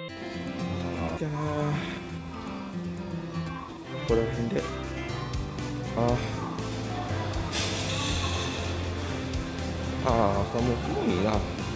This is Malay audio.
じゃあここら辺で朝もういいな。